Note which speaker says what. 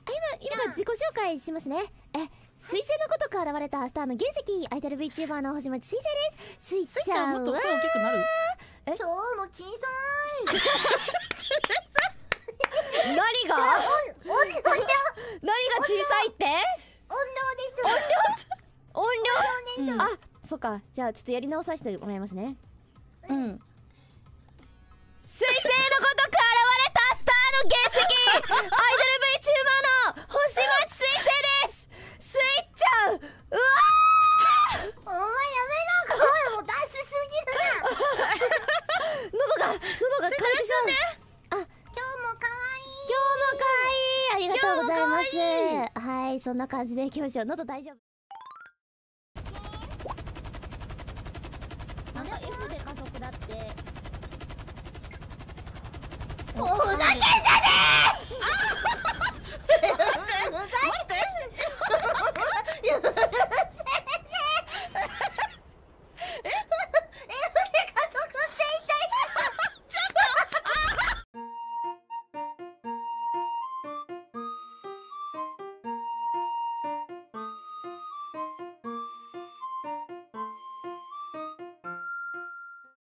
Speaker 1: 今自己紹介しますね。水星のことから現れたスターの原石、アイドル VTuber の星町水星です。水ちゃんは
Speaker 2: もっと声大きくなる？
Speaker 3: 今日も小さい。
Speaker 1: 何が何が小さいって？
Speaker 3: 音量です。
Speaker 1: 音量？
Speaker 3: 音量です。
Speaker 1: あ、そっか。じゃあちょっとやり直させてもらいますね。
Speaker 2: うん。
Speaker 1: 水星のごとく現れたスターの原石、アイドル VTuber の星町水星です。スイちゃん、うわー、
Speaker 3: お前やめろ、声も出しすぎるな。
Speaker 1: 喉が乾いてしまう。
Speaker 3: 今日も可
Speaker 1: 今日も可愛い、ありがとうございます。はい、そんな感じでいきましょう。喉大丈夫？なんか F で加速だって。
Speaker 3: 愛い。もうふざけんじゃねえ。